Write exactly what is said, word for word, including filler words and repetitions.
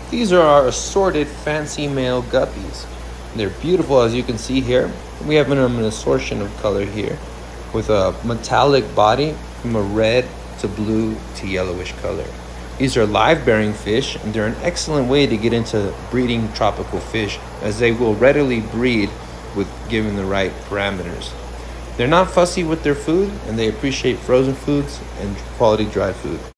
These are our assorted fancy male guppies. They're beautiful, as you can see here. We have them in an assortment of color here, with a metallic body from a red to blue to yellowish color. These are live bearing fish, and they're an excellent way to get into breeding tropical fish, as they will readily breed with given the right parameters. They're not fussy with their food, and they appreciate frozen foods and quality dry food.